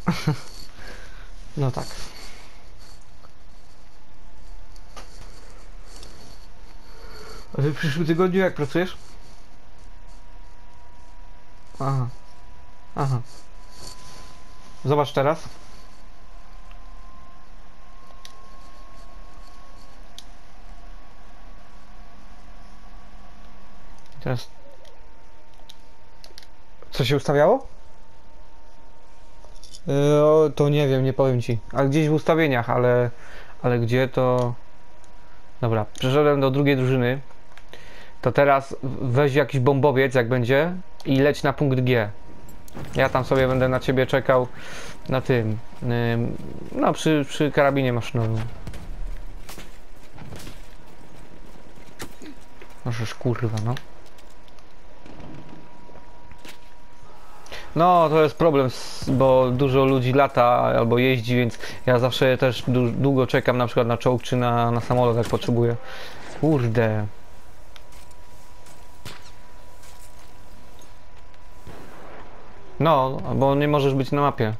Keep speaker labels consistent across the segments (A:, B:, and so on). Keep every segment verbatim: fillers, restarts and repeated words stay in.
A: No tak. A ty w przyszłym tygodniu jak pracujesz? Aha. Aha. Zobacz teraz. Teraz. Co się ustawiało? Yy, to nie wiem, nie powiem ci. Ale gdzieś w ustawieniach, ale... Ale gdzie to... Dobra, przeszedłem do drugiej drużyny. To teraz weź jakiś bombowiec, jak będzie, i leć na punkt G. Ja tam sobie będę na ciebie czekał na tym... Yy, no, przy, przy karabinie maszynowym. Możesz, kurwa, no. No, to jest problem, bo dużo ludzi lata albo jeździ, więc ja zawsze też długo czekam na przykład na czołg czy na, na samolot, jak potrzebuję. Kurde. No, bo nie możesz być na mapie.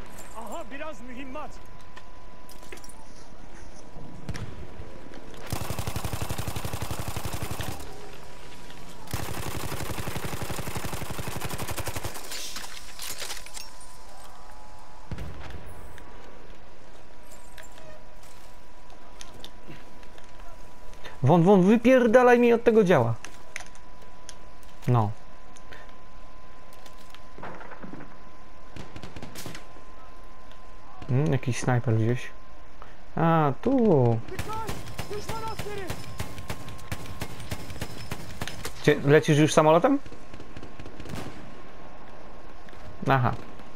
A: Won, won, wypierdalaj mi od tego działa. No. Hmm, jakiś snajper gdzieś. A, tu. Cie, lecisz już samolotem? Aha.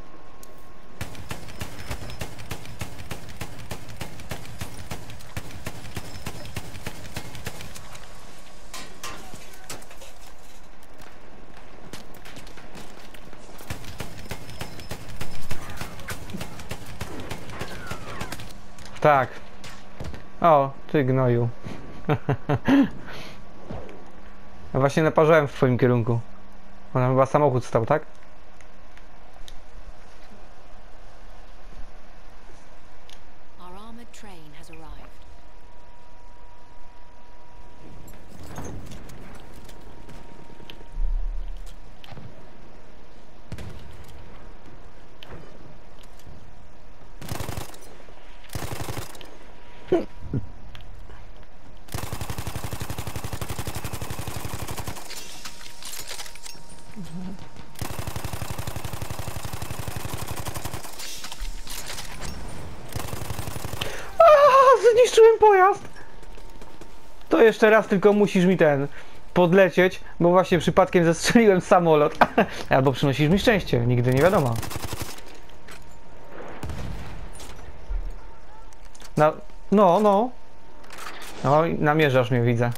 A: Tak. O, ty gnoju. Właśnie naparzałem w twoim kierunku. Ona chyba samochód stał, tak?
B: Our armored train has arrived.
A: Zniszczyłem pojazd! To jeszcze raz tylko musisz mi ten podlecieć, bo właśnie przypadkiem zestrzeliłem samolot. Albo przynosisz mi szczęście, nigdy nie wiadomo. No, no, no. No, namierzasz mnie, widzę.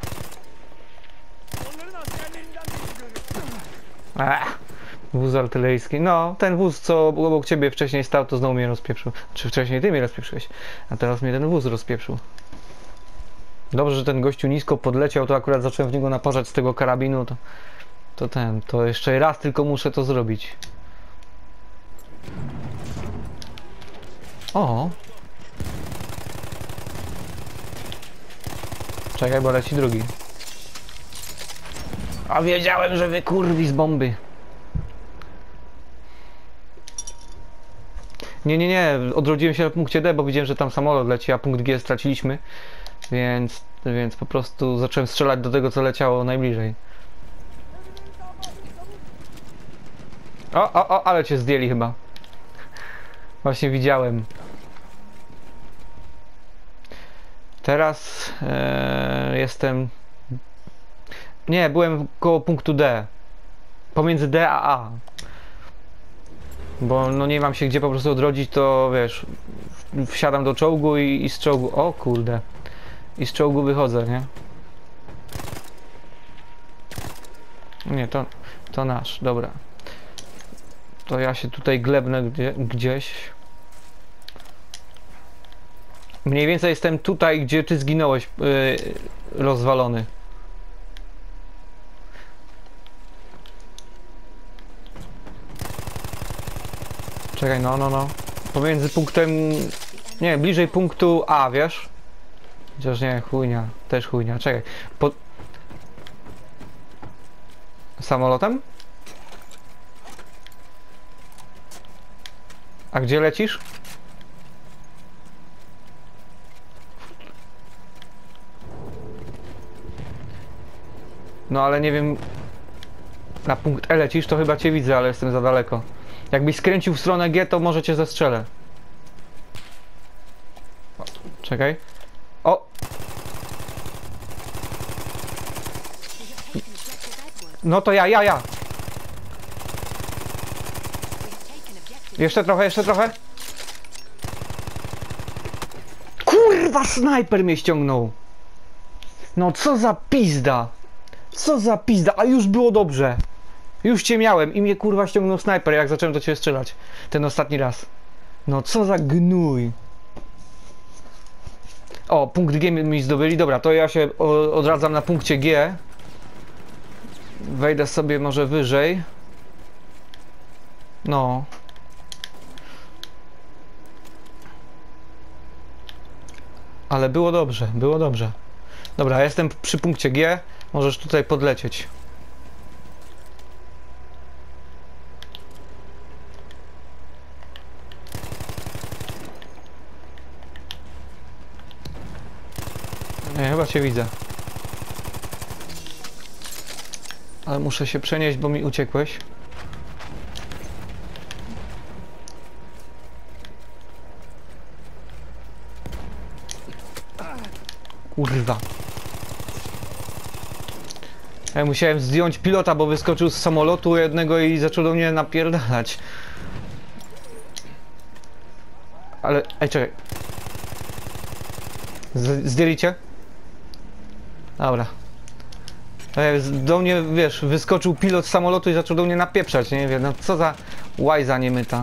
A: Ech, wóz artyleryjski. No, ten wóz, co obok ciebie wcześniej stał, to znowu mnie rozpieprzył. Czy wcześniej ty mnie rozpieprzyłeś, a teraz mnie ten wóz rozpieprzył. Dobrze, że ten gościu nisko podleciał, to akurat zacząłem w niego naparzać z tego karabinu, to, to ten, to jeszcze raz tylko muszę to zrobić. O! Czekaj, bo leci drugi. A wiedziałem, że wy kurwi z bomby. Nie, nie, nie, odrodziłem się na punkcie D, bo widziałem, że tam samolot leci, a punkt G straciliśmy. Więc, więc po prostu zacząłem strzelać do tego, co leciało najbliżej. O, o, o, ale cię zdjęli chyba. Właśnie widziałem. Teraz e, jestem... Nie, byłem koło punktu D. Pomiędzy D a A. Bo no nie mam się gdzie po prostu odrodzić, to wiesz... Wsiadam do czołgu i, i z czołgu... O kurde. I z czołgu wychodzę, nie? Nie, to, to nasz, dobra. To ja się tutaj glebnę gdzie, gdzieś. Mniej więcej jestem tutaj, gdzie ty zginąłeś, yy, rozwalony. Czekaj, no, no, no. Pomiędzy punktem... Nie, bliżej punktu A, wiesz? Chociaż nie, chujnia. Też chujnia. Czekaj. Po... Samolotem? A gdzie lecisz? No ale nie wiem... Na punkt E lecisz, to chyba cię widzę, ale jestem za daleko. Jakbyś skręcił w stronę G, to może cię zestrzelę. O, czekaj. O! No to ja, ja, ja! Jeszcze trochę, jeszcze trochę. Kurwa, snajper mnie ściągnął! No co za pizda! Co za pizda, a już było dobrze! Już cię miałem i mnie kurwa ściągnął snajper, jak zacząłem do ciebie strzelać. Ten ostatni raz. No co za gnój. O, punkt G mi zdobyli. Dobra, to ja się odradzam na punkcie G. Wejdę sobie może wyżej. No. Ale było dobrze, było dobrze. Dobra, ja jestem przy punkcie G. Możesz tutaj podlecieć. Nie, chyba cię widzę. Ale muszę się przenieść, bo mi uciekłeś. Kurwa. Ja musiałem zdjąć pilota, bo wyskoczył z samolotu jednego i zaczął do mnie napierdalać. Ale... Ej, czekaj. Z zdjęli cię? Dobra. Do mnie, wiesz, wyskoczył pilot z samolotu i zaczął do mnie napieprzać, nie wiem, no co za łajza niemyta.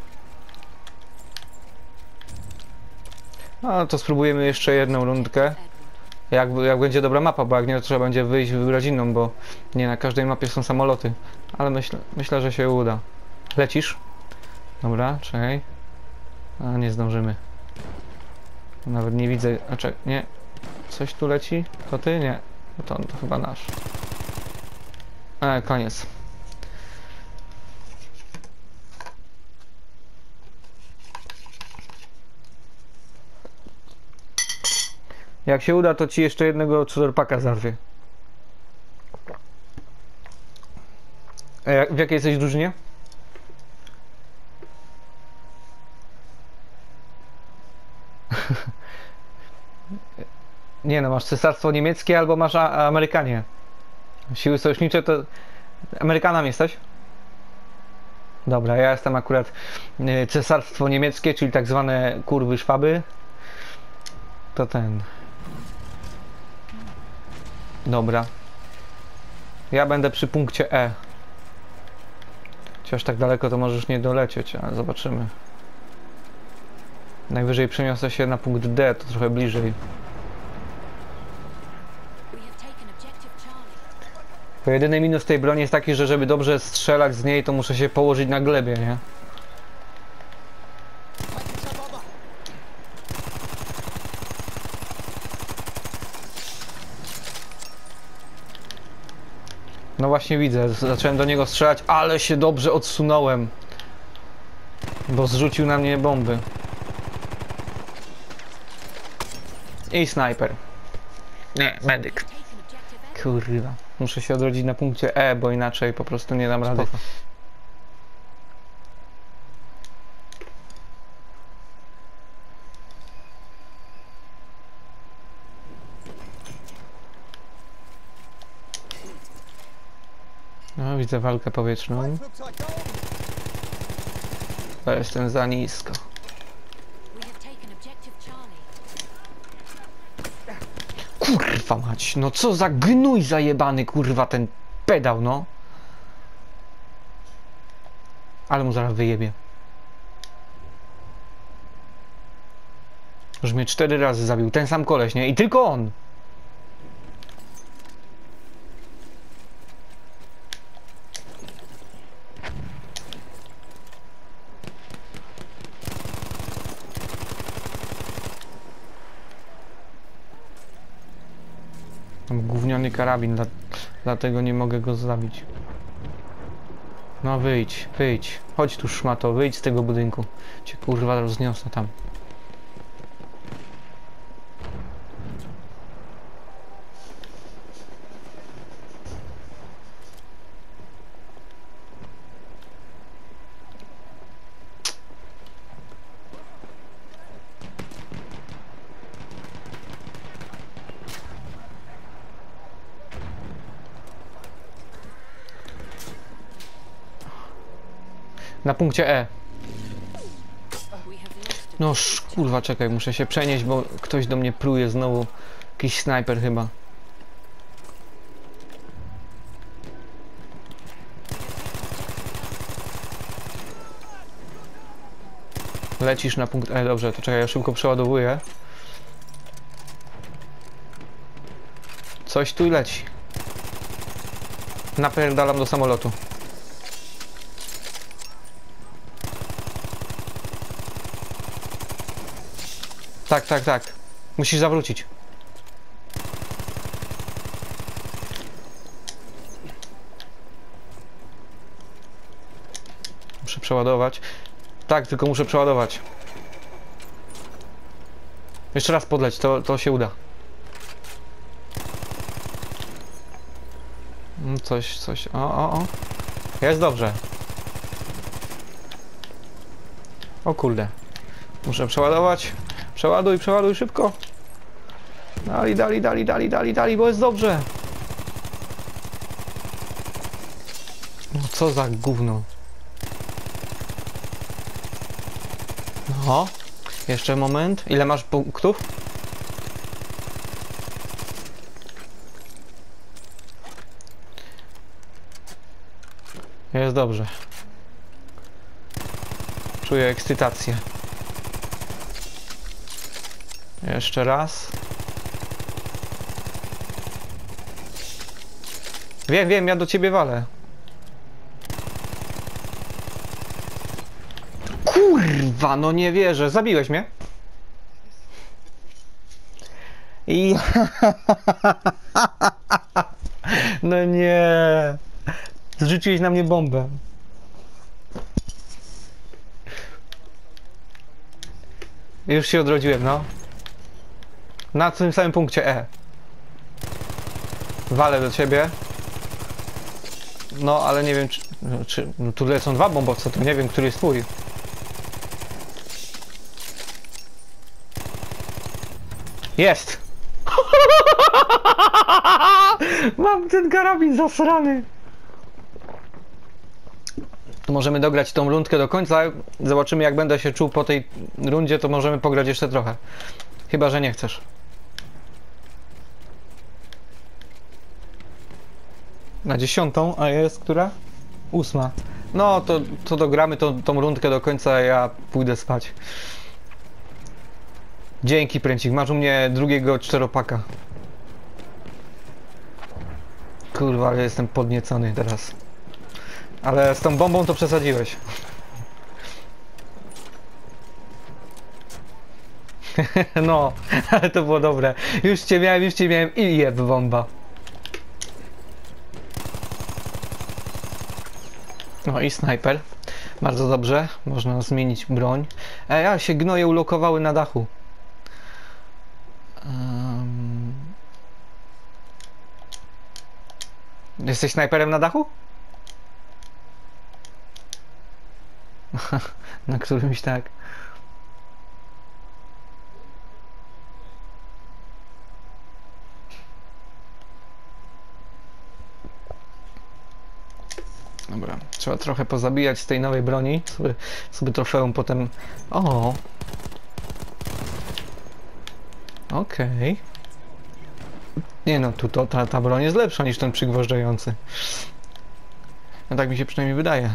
A: No to spróbujemy jeszcze jedną rundkę. Jak, jak będzie dobra mapa, bo jak nie, to trzeba będzie wyjść, wybrać inną, bo nie na każdej mapie są samoloty. Ale myślę, myślę, że się uda. Lecisz? Dobra, czekaj. A nie zdążymy. Nawet nie widzę, a czekaj, nie. Coś tu leci? To ty? Nie. To on, to chyba nasz. E, koniec. Jak się uda, to ci jeszcze jednego czterpaka zarwie. E, w jakiej jesteś drużynie? Nie no, masz Cesarstwo Niemieckie albo masz a Amerykanie. Siły sojusznicze to... Amerykanem jesteś? Dobra, ja jestem akurat y, Cesarstwo Niemieckie, czyli tak zwane kurwy szwaby. To ten... Dobra. Ja będę przy punkcie E. Chociaż tak daleko to możesz nie dolecieć, ale zobaczymy. Najwyżej przeniosę się na punkt D, to trochę bliżej. Bo jedyny minus tej broni jest taki, że żeby dobrze strzelać z niej, to muszę się położyć na glebie, nie? No właśnie widzę, zacząłem do niego strzelać, ale się dobrze odsunąłem. Bo zrzucił na mnie bomby. I snajper. Nie, medyk. Kurwa. Muszę się odrodzić na punkcie E, bo inaczej po prostu nie dam rady. Spoko. No, widzę walkę powietrzną. To jestem za nisko. Kurwa mać, no co za gnój zajebany, kurwa, ten pedał, no. Ale mu zaraz wyjebie. Już mnie cztery razy zabił, ten sam koleś, nie? I tylko on. Mam gówniany karabin, dla, dlatego nie mogę go zabić. No wyjdź, wyjdź. Chodź tu szmato, wyjdź z tego budynku. Cię kurwa rozniosę tam. Na punkcie E.
B: We have lost
A: No sz, kurwa, czekaj, muszę się przenieść, bo ktoś do mnie pluje znowu. Jakiś snajper chyba. Lecisz na punkt E, dobrze, to czekaj, ja szybko przeładowuję. Coś tu leci. Napierdalam do samolotu. Tak, tak, tak. Musisz zawrócić. Muszę przeładować. Tak, tylko muszę przeładować. Jeszcze raz podleć, to, to się uda. Mm, Coś, coś. O, o, o. Jest dobrze. O kurde. Muszę przeładować. Przeładuj, przeładuj szybko. Dali, dali, dali, dali, dali, dali, bo jest dobrze. No co za gówno. No. Jeszcze moment. Ile masz punktów? Jest dobrze. Czuję ekscytację. Jeszcze raz. Wiem, wiem, ja do ciebie walę. Kurwa, no nie wierzę. Zabiłeś mnie? I... No nie. Zrzuciłeś na mnie bombę. Już się odrodziłem, no. Na tym samym punkcie E. Walę do ciebie. No, ale nie wiem, czy... czy no, tu lecą dwa bombowce, to nie wiem, który jest twój. Jest! Mam ten karabin zasrany. To możemy dograć tą rundkę do końca. Zobaczymy, jak będę się czuł po tej rundzie, to możemy pograć jeszcze trochę. Chyba że nie chcesz. Na dziesiątą, a jest która? Ósma. No to, to dogramy tą, tą rundkę do końca, a ja pójdę spać. Dzięki, Pręcik, masz u mnie drugiego czteropaka. Kurwa, ale jestem podniecony teraz. Ale z tą bombą to przesadziłeś. No, ale to było dobre. Już cię miałem, już cię miałem i jeb bomba. No i snajper. Bardzo dobrze. Można zmienić broń. Ej, ja się gnoje ulokowały na dachu. Um... Jesteś snajperem na dachu? Na którymś tak. Dobra, trzeba trochę pozabijać z tej nowej broni, sobie, sobie trofeum potem... O! Okej. Okay. Nie no, tu to, ta, ta broń jest lepsza niż ten przygwożdżający. No tak mi się przynajmniej wydaje.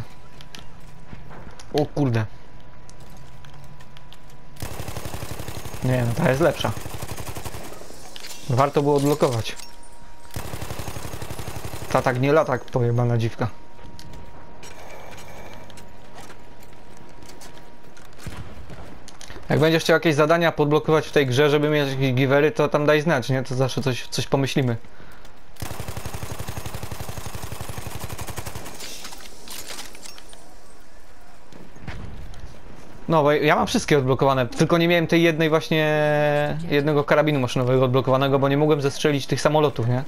A: O kurde. Nie no, ta jest lepsza. Warto było odblokować. Ta tak nie lata, jak pojebana dziwka. Jak będziesz chciał jakieś zadania podblokować w tej grze, żeby mieć jakieś givery, to tam daj znać, nie? To zawsze coś, coś pomyślimy. No bo ja mam wszystkie odblokowane, tylko nie miałem tej jednej właśnie, jednego karabinu maszynowego odblokowanego, bo nie mogłem zestrzelić tych samolotów, nie?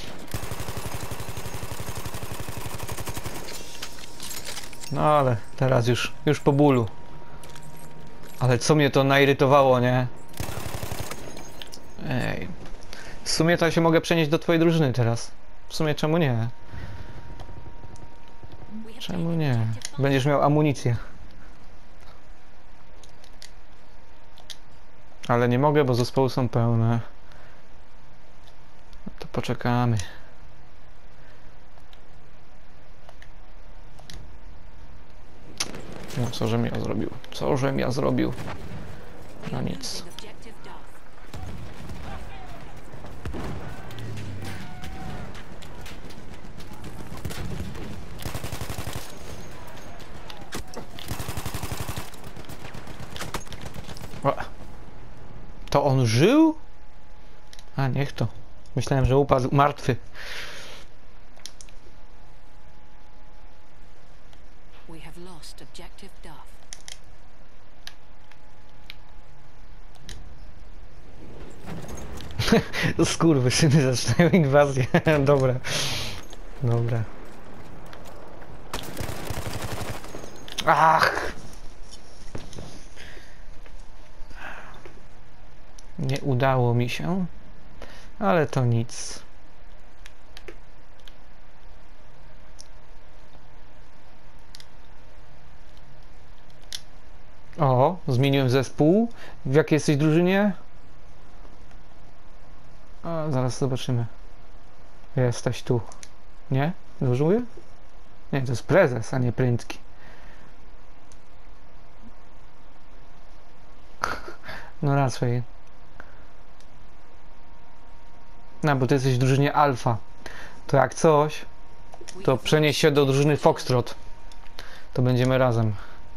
A: No ale teraz już, już po bólu. Ale co mnie to nairytowało, nie? Ej. W sumie to się mogę przenieść do twojej drużyny teraz. W sumie czemu nie? Czemu nie? Będziesz miał amunicję. Ale nie mogę, bo zespoły są pełne. No to poczekamy. No co żem ja zrobił? Co żem ja zrobił? No nic. O. To on żył? A niech to. Myślałem, że upadł martwy.
B: We have lost objective Duff.
A: Skurwysyny zaczynają inwazję. Dobra. Dobra. Ach! Nie udało mi się, ale to nic. O, zmieniłem zespół. W jakiej jesteś drużynie? A, zaraz zobaczymy. Jesteś tu. Nie? Dobrze mówię? Nie, to jest prezes, a nie prędki. No raczej. No, bo ty jesteś w drużynie Alfa. To jak coś, to przenieś się do drużyny Foxtrot. To będziemy razem.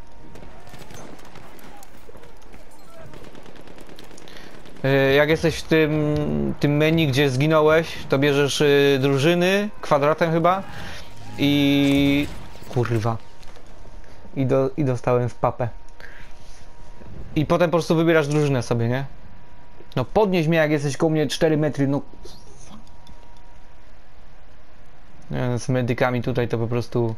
A: Yy, jak jesteś w tym, tym menu, gdzie zginąłeś, to bierzesz yy, drużyny, kwadratem chyba. I... kurwa. I, do, i dostałem w papę. I potem po prostu wybierasz drużynę sobie, nie? No podnieś mnie, jak jesteś koło mnie cztery metry, no... Nie, z medykami tutaj to po prostu...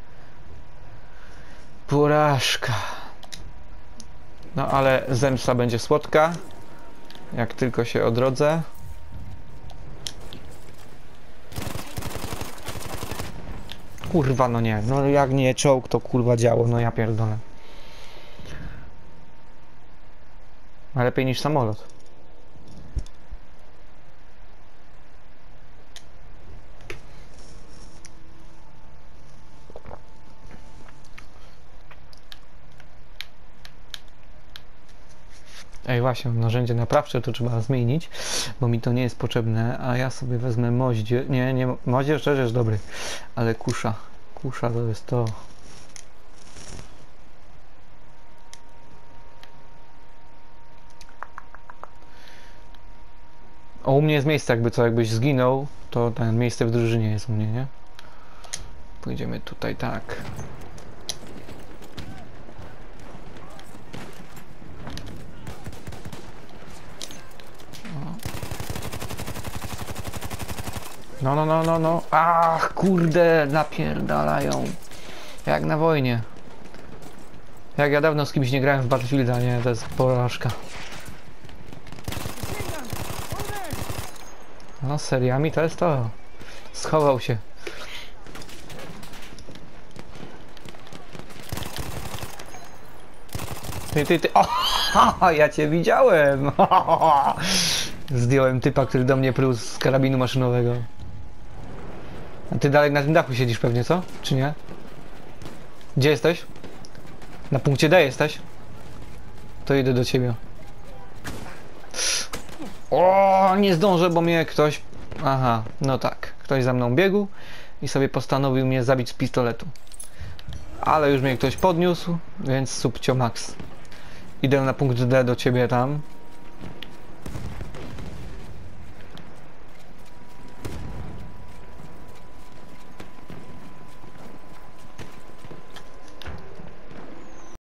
A: porażka. No ale zemsta będzie słodka. Jak tylko się odrodzę. Kurwa, no nie. No jak nie czołg, to kurwa działo. No ja pierdolę. A lepiej niż samolot. Ej, właśnie, narzędzie naprawcze to trzeba zmienić, bo mi to nie jest potrzebne, a ja sobie wezmę moździe. Nie, nie, moździe szczerze jest dobry, ale kusza. Kusza to jest to. O, u mnie jest miejsce, jakby co, jakbyś zginął, to ten miejsce w drużynie jest u mnie, nie? Pójdziemy tutaj tak. No, no, no, no, no. Ach, kurde, napierdalają. Jak na wojnie. Jak ja dawno z kimś nie grałem w Battlefielda, nie? To jest porażka. No, seriami to jest to. Schował się. Ty, ty, ty. O, ja cię widziałem. Zdjąłem typa, który do mnie pluł z karabinu maszynowego. A ty dalej na tym dachu siedzisz pewnie, co? Czy nie? Gdzie jesteś? Na punkcie D jesteś? To idę do ciebie. O, nie zdążę, bo mnie ktoś... Aha, no tak. Ktoś za mną biegł i sobie postanowił mnie zabić z pistoletu. Ale już mnie ktoś podniósł, więc subcio max. Idę na punkt D do ciebie tam.